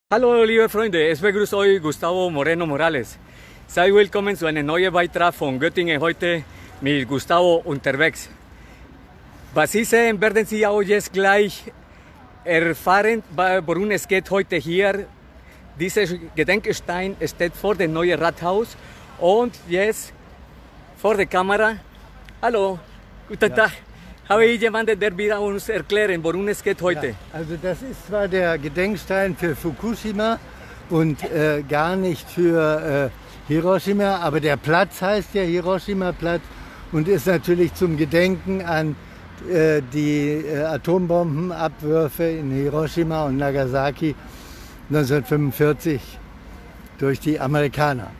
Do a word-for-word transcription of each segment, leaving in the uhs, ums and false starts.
Hallo liebe Freunde, es begrüßt euch Gustavo Moreno Morales. Seid willkommen zu einem neuen Beitrag von Göttingen heute mit Gustavo unterwegs. Was Sie sehen, werden Sie auch jetzt gleich erfahren, worum es geht heute hier. Dieser Gedenkstein steht vor dem neuen Rathaus und jetzt vor der Kamera. Hallo, guten ja. Tag. Habe ich jemanden, der wird uns erklären, worum es geht heute? Ja, also das ist zwar der Gedenkstein für Fukushima und äh, gar nicht für äh, Hiroshima, aber der Platz heißt ja Hiroshima-Platz und ist natürlich zum Gedenken an äh, die äh, Atombombenabwürfe in Hiroshima und Nagasaki neunzehnhundertfünfundvierzig durch die Amerikaner.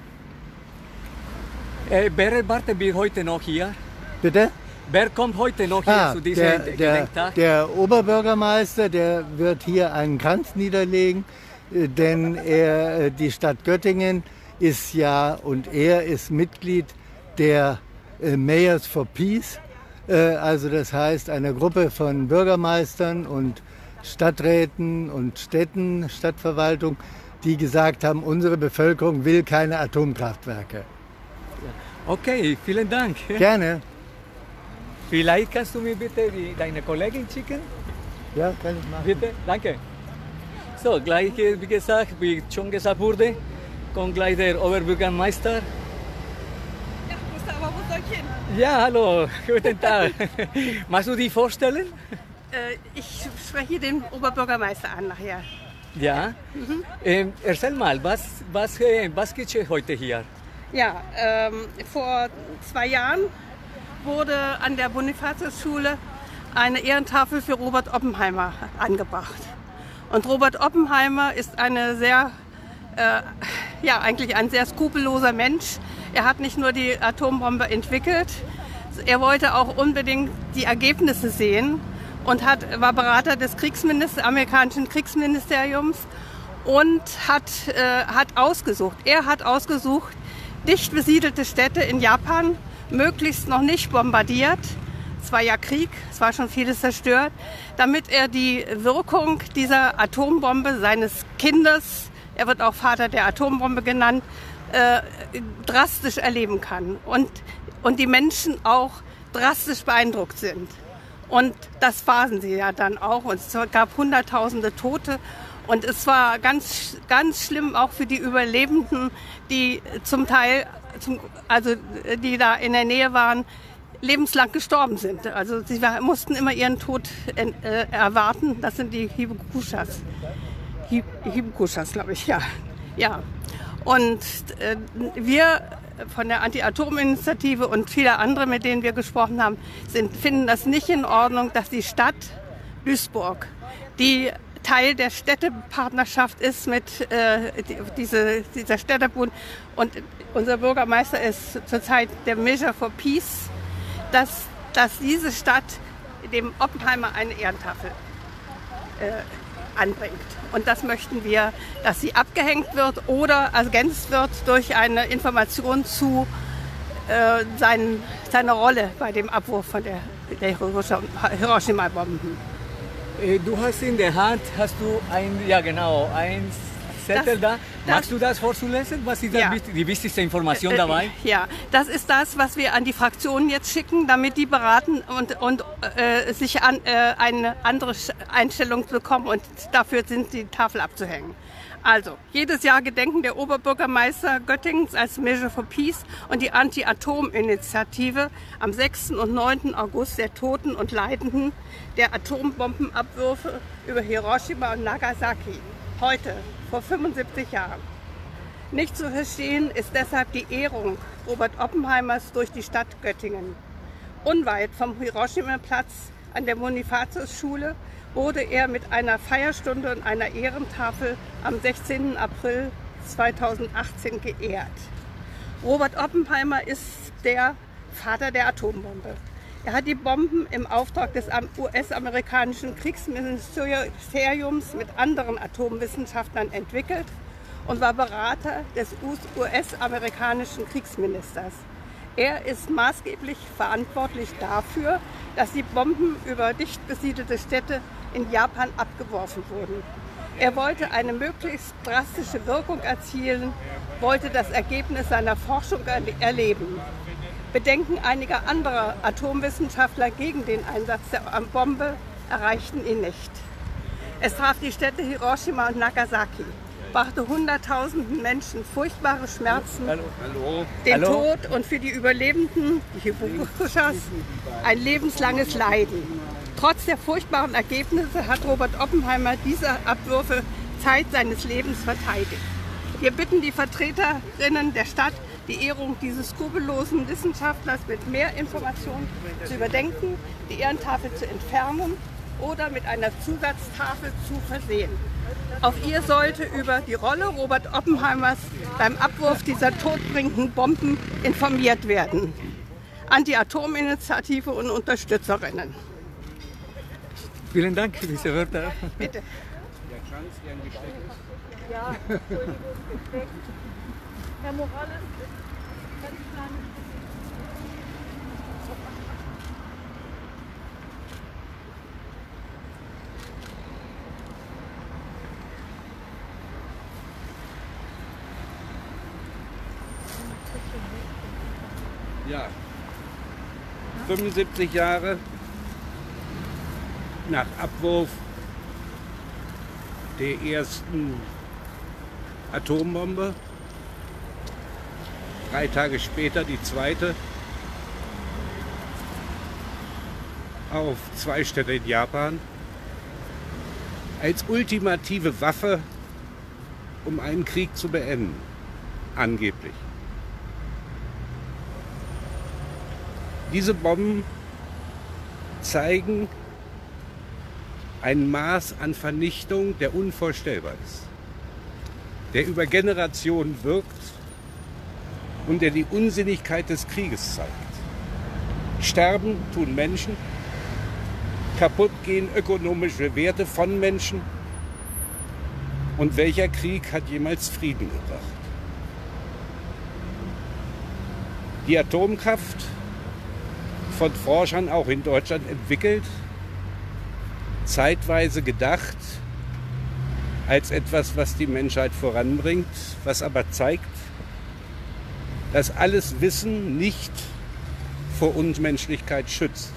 Äh, wer erwarten wir heute noch hier? Bitte? Wer kommt heute noch hier ah, zu diesem der, der, Gedenktag? Der Oberbürgermeister, der wird hier einen Kranz niederlegen, denn er, die Stadt Göttingen ist ja und er ist Mitglied der äh, Mayors for Peace, äh, also das heißt eine Gruppe von Bürgermeistern und Stadträten und Städten, Stadtverwaltung, die gesagt haben, unsere Bevölkerung will keine Atomkraftwerke. Okay, vielen Dank. Gerne. Vielleicht kannst du mir bitte die, deine Kollegin schicken? Ja, kann ich machen. Bitte, danke. So, gleich, wie gesagt, wie schon gesagt wurde, kommt gleich der Oberbürgermeister. Ja, Gustavo, wo soll ich hin? Ja, hallo, guten Tag. Magst du dich vorstellen? Äh, ich spreche den Oberbürgermeister an nachher. Ja. Mhm. Ähm, erzähl mal, was, was, äh, was geschieht heute hier? Ja, ähm, vor zwei Jahren wurde an der Bonifatius-Schule eine Ehrentafel für Robert Oppenheimer angebracht. Und Robert Oppenheimer ist eine sehr, äh, ja, eigentlich ein sehr skrupelloser Mensch. Er hat nicht nur die Atombombe entwickelt, er wollte auch unbedingt die Ergebnisse sehen und hat, war Berater des Kriegsminister, amerikanischen Kriegsministeriums und hat, äh, hat ausgesucht, er hat ausgesucht, dicht besiedelte Städte in Japan, möglichst noch nicht bombardiert. Es war ja Krieg, es war schon vieles zerstört, damit er die Wirkung dieser Atombombe seines Kindes, er wird auch Vater der Atombombe genannt, äh, drastisch erleben kann und, und die Menschen auch drastisch beeindruckt sind. Und das waren sie ja dann auch und es gab hunderttausende Tote. Und es war ganz, ganz schlimm auch für die Überlebenden, die zum Teil, zum, also die da in der Nähe waren, lebenslang gestorben sind. Also sie war, mussten immer ihren Tod äh, erwarten. Das sind die Hibakushas. Hibakushas, glaube ich, ja. ja. Und äh, wir von der Anti-Atom-Initiative und viele andere, mit denen wir gesprochen haben, sind, finden das nicht in Ordnung, dass die Stadt Duisburg, die Teil der Städtepartnerschaft ist mit äh, die, diese, dieser Städtebund und unser Bürgermeister ist zurzeit der Measure for Peace, dass, dass diese Stadt dem Oppenheimer eine Ehrentafel äh, anbringt. Und das möchten wir, dass sie abgehängt wird oder ergänzt wird durch eine Information zu äh, seinen, seiner Rolle bei dem Abwurf von der, der Hiroshima-Bomben. Du hast in der Hand, hast du ein, ja genau, ein Zettel das, da. Magst das, du das vorzulesen? Was ist ja. die wichtigste Information dabei? Äh, ja, das ist das, was wir an die Fraktionen jetzt schicken, damit die beraten und, und äh, sich an, äh, eine andere Einstellung bekommen und dafür sind die Tafel abzuhängen. Also, jedes Jahr gedenken der Oberbürgermeister Göttingens als Measure for Peace und die Anti-Atom-Initiative am sechsten und neunten August der Toten und Leidenden der Atombombenabwürfe über Hiroshima und Nagasaki. Heute, vor fünfundsiebzig Jahren. Nicht zu verstehen ist deshalb die Ehrung Robert Oppenheimers durch die Stadt Göttingen. Unweit vom Hiroshima-Platz an der Bonifatius-Schule wurde er mit einer Feierstunde und einer Ehrentafel am sechzehnten April zweitausendachtzehn geehrt. Robert Oppenheimer ist der Vater der Atombombe. Er hat die Bomben im Auftrag des U S-amerikanischen Kriegsministeriums mit anderen Atomwissenschaftlern entwickelt und war Berater des U S-amerikanischen Kriegsministers. Er ist maßgeblich verantwortlich dafür, dass die Bomben über dicht besiedelte Städte in Japan abgeworfen wurden. Er wollte eine möglichst drastische Wirkung erzielen, wollte das Ergebnis seiner Forschung erleben. Bedenken einiger anderer Atomwissenschaftler gegen den Einsatz der Bombe erreichten ihn nicht. Es traf die Städte Hiroshima und Nagasaki, brachte hunderttausenden Menschen furchtbare Schmerzen, Hallo. Hallo. den Hallo. Tod und für die Überlebenden, die Hiroshima, ein lebenslanges Leiden. Trotz der furchtbaren Ergebnisse hat Robert Oppenheimer diese Abwürfe Zeit seines Lebens verteidigt. Wir bitten die Vertreterinnen der Stadt, die Ehrung dieses skrupellosen Wissenschaftlers mit mehr Informationen zu überdenken, die Ehrentafel zu entfernen oder mit einer Zusatztafel zu versehen. Auf ihr sollte über die Rolle Robert Oppenheimers beim Abwurf dieser todbringenden Bomben informiert werden. Anti-Atom-Initiative und Unterstützerinnen. Vielen Dank, diese Wörter. Bitte. Ja, Entschuldigung, Herr Morales, ganz klein. Ja, fünfundsiebzig Jahre nach Abwurf der ersten Atombombe, drei Tage später die zweite, auf zwei Städte in Japan, als ultimative Waffe, um einen Krieg zu beenden, angeblich. Diese Bomben zeigen ein Maß an Vernichtung, der unvorstellbar ist, der über Generationen wirkt und der die Unsinnigkeit des Krieges zeigt. Sterben tun Menschen, kaputt gehen ökonomische Werte von Menschen. Und welcher Krieg hat jemals Frieden gebracht? Die Atomkraft, von Forschern auch in Deutschland entwickelt, zeitweise gedacht als etwas, was die Menschheit voranbringt, was aber zeigt, dass alles Wissen nicht vor Unmenschlichkeit schützt.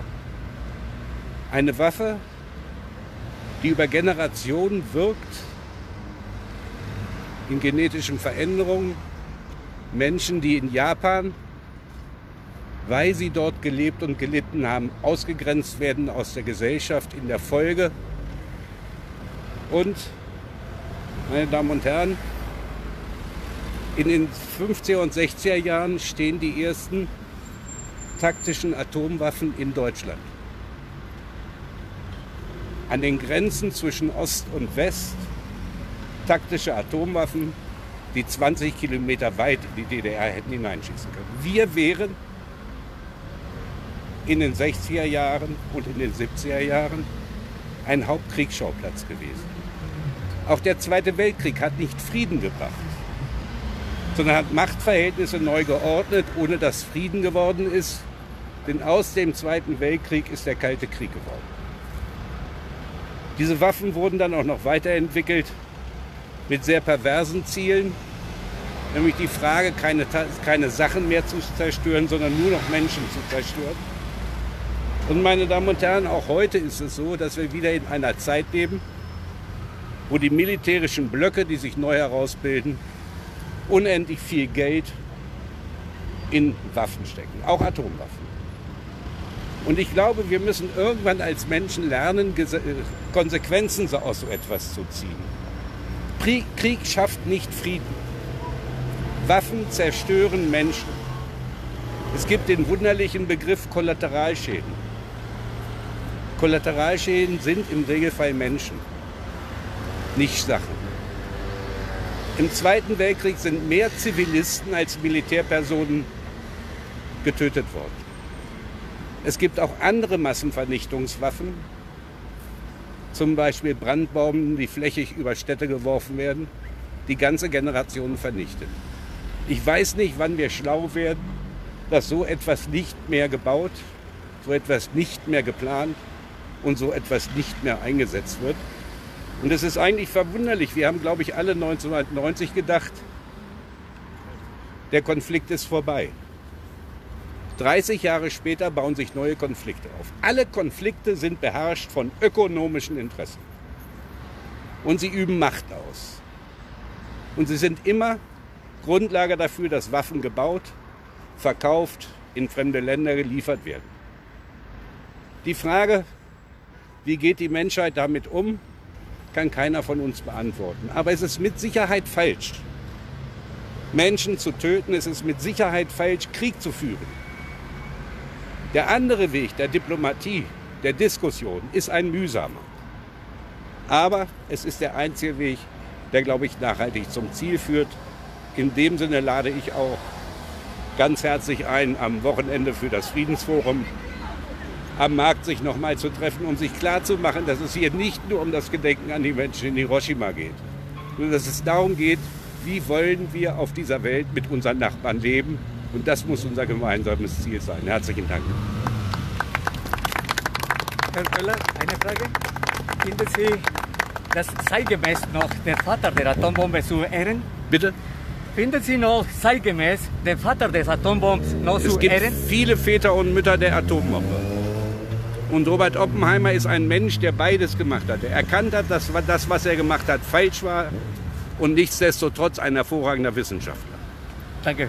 Eine Waffe, die über Generationen wirkt, in genetischen Veränderungen, Menschen, die in Japan, weil sie dort gelebt und gelitten haben, ausgegrenzt werden aus der Gesellschaft in der Folge. Und, meine Damen und Herren, in den fünfziger und sechziger Jahren stehen die ersten taktischen Atomwaffen in Deutschland. An den Grenzen zwischen Ost und West taktische Atomwaffen, die zwanzig Kilometer weit in die D D R hätten hineinschießen können. Wir wären in den sechziger Jahren und in den siebziger Jahren ein Hauptkriegsschauplatz gewesen. Auch der Zweite Weltkrieg hat nicht Frieden gebracht, sondern hat Machtverhältnisse neu geordnet, ohne dass Frieden geworden ist. Denn aus dem Zweiten Weltkrieg ist der Kalte Krieg geworden. Diese Waffen wurden dann auch noch weiterentwickelt mit sehr perversen Zielen, nämlich die Frage, keine, keine Sachen mehr zu zerstören, sondern nur noch Menschen zu zerstören. Und meine Damen und Herren, auch heute ist es so, dass wir wieder in einer Zeit leben, wo die militärischen Blöcke, die sich neu herausbilden, unendlich viel Geld in Waffen stecken, auch Atomwaffen. Und ich glaube, wir müssen irgendwann als Menschen lernen, Konsequenzen aus so etwas zu ziehen. Krieg schafft nicht Frieden. Waffen zerstören Menschen. Es gibt den wunderlichen Begriff Kollateralschäden. Kollateralschäden sind im Regelfall Menschen, nicht Sachen. Im Zweiten Weltkrieg sind mehr Zivilisten als Militärpersonen getötet worden. Es gibt auch andere Massenvernichtungswaffen, zum Beispiel Brandbomben, die flächig über Städte geworfen werden, die ganze Generationen vernichten. Ich weiß nicht, wann wir schlau werden, dass so etwas nicht mehr gebaut, so etwas nicht mehr geplant und so etwas nicht mehr eingesetzt wird. Und es ist eigentlich verwunderlich. Wir haben, glaube ich, alle neunzehnhundertneunzig gedacht, der Konflikt ist vorbei. dreißig Jahre später bauen sich neue Konflikte auf. Alle Konflikte sind beherrscht von ökonomischen Interessen. Und sie üben Macht aus. Und sie sind immer Grundlage dafür, dass Waffen gebaut, verkauft, in fremde Länder geliefert werden. Die Frage, wie geht die Menschheit damit um, kann keiner von uns beantworten. Aber es ist mit Sicherheit falsch, Menschen zu töten. Es ist mit Sicherheit falsch, Krieg zu führen. Der andere Weg der Diplomatie, der Diskussion, ist ein mühsamer. Aber es ist der einzige Weg, der, glaube ich, nachhaltig zum Ziel führt. In dem Sinne lade ich auch ganz herzlich ein, am Wochenende für das Friedensforum am Markt sich noch mal zu treffen, um sich klarzumachen, dass es hier nicht nur um das Gedenken an die Menschen in Hiroshima geht, sondern dass es darum geht, wie wollen wir auf dieser Welt mit unseren Nachbarn leben. Und das muss unser gemeinsames Ziel sein. Herzlichen Dank. Herr Köhler, eine Frage. Finden Sie das zeitgemäß noch, den Vater der Atombombe zu ehren? Bitte? Finden Sie noch zeitgemäß, den Vater des Atombombs noch Es zu gibt ehren? viele Väter und Mütter der Atombombe. Und Robert Oppenheimer ist ein Mensch, der beides gemacht hat. Er erkannt hat, dass das, was er gemacht hat, falsch war und nichtsdestotrotz ein hervorragender Wissenschaftler. Danke.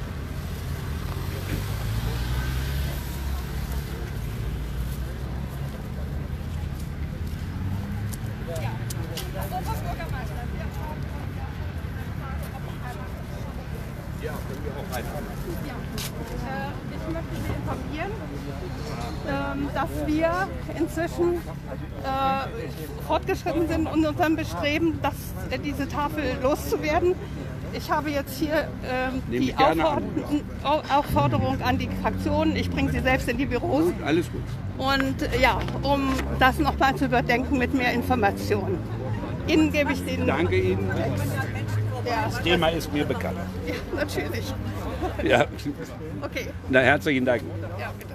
Ich möchte Sie informieren, dass wir inzwischen äh, fortgeschritten sind in unserem Bestreben, dass, äh, diese Tafel loszuwerden. Ich habe jetzt hier ähm, die Auffor Aufforderung an die Fraktionen. Ich bringe sie selbst in die Büros. Gut, alles gut. Und äh, ja, um das nochmal zu überdenken mit mehr Informationen. Ihnen gebe ich den... Danke Ihnen. Ja. Das Thema ist mir bekannt. Ja, natürlich. Ja. Okay. Na, herzlichen Dank. Ja, bitte.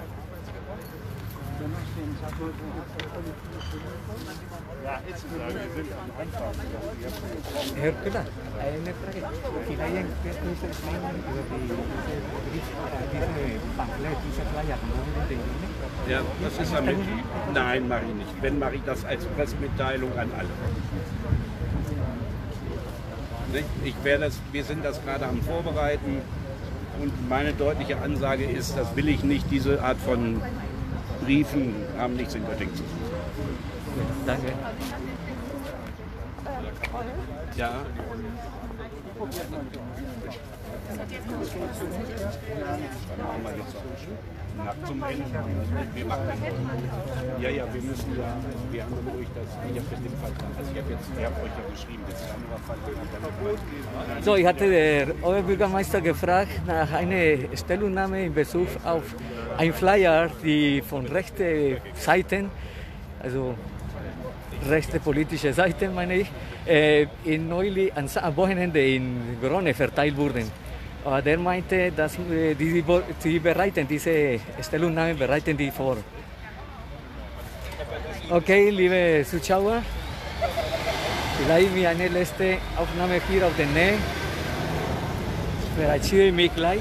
Herr Köhler, eine Frage. Vielleicht können Sie explain über die, diese Pamphlet, diese Flyer von Bundesregierung? Ja, was ist damit? Nein, mache ich nicht. Wenn, mache ich das als Pressemitteilung an alle. Ich werde das, wir sind das gerade am Vorbereiten und meine deutliche Ansage ist, das will ich nicht, diese Art von Briefen haben nichts in Göttingen zu tun. Danke. Ja. Zum Ende. Wir machen ja, ja, wir müssen ja, wir haben durch das, ich habe den Vertrag, also ich habe jetzt, ich habe euch ja geschrieben, das Januarvertrag. So, ich hatte der Oberbürgermeister gefragt nach einer Stellungnahme in Bezug auf ein Flyer, die von rechten Seiten, also rechte politische Seiten meine ich, äh, in neulich am Wochenende in Grone verteilt wurden. Aber der meinte, dass äh, die, die bereiten diese Stellungnahmen bereiten die vor. Okay, liebe Zuschauer, vielleicht wie eine letzte Aufnahme hier auf der Nähe. Ich verabschiede mich gleich.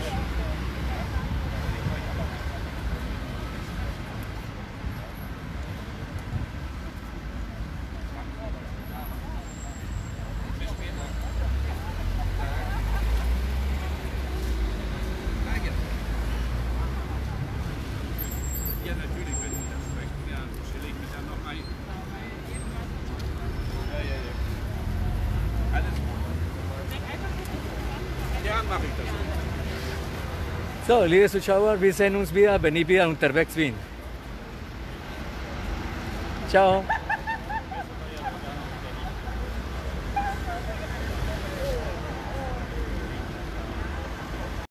Ja, natürlich, wenn Sie das möchten, ja, stelle ich mich dann noch ein. Ja, ja, ja. Alles gut. Ja, mache ich das. So, liebe Zuschauer, wir sehen uns wieder, wenn ich wieder unterwegs bin. Ciao.